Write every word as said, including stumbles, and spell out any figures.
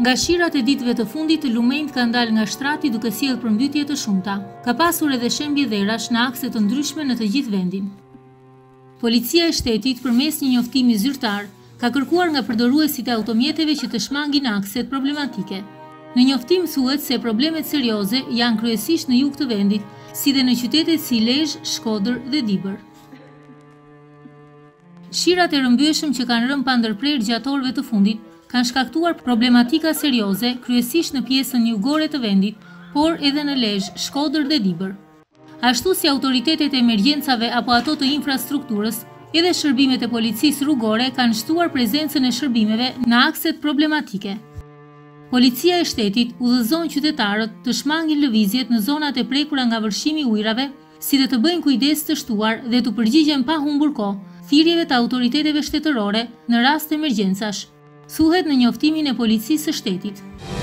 Nga shirat e ditëve të fundit, lumenjtë kanë dalë nga shtrati duke sjellë përmbytje të shumta. Ka pasur edhe shembje dherash në akse të ndryshme në të gjithë vendin. Policia e Shtetit, përmes një njoftimi zyrtar, ka kërkuar nga përdoruesit e automjeteve që të shmangin akset problematike. Në njoftim thuhet se problemet serioze janë kryesisht në jug të vendit, si dhe në qytetet si Lezhë, Shkodër dhe Dibër. Shirat e rrëmbyeshëm që kanë rënë pa ndërprerje gjatë orëve të fundit kanë shkaktuar problematika serioze, kryesisht në pjesën jugore të vendit, por edhe në Lezhë, Shkodër dhe Dibër. Ashtu si autoritetet e emergjencave apo ato të infrastrukturës, edhe shërbimet e policisë rrugore kanë shtuar prezencën e shërbimeve në akset problematike. Policia e Shtetit udhëzon qytetarët të shmangin lëvizjet në zonat e prekura nga vërshimi i ujrave, si dhe të bëjnë kujdes të shtuar dhe të përgjigjen pa humbur kohë thirrjeve të autoriteteve shtetërore në rast emergjencash, thuhet në njoftimin e Policisë së Shtetit.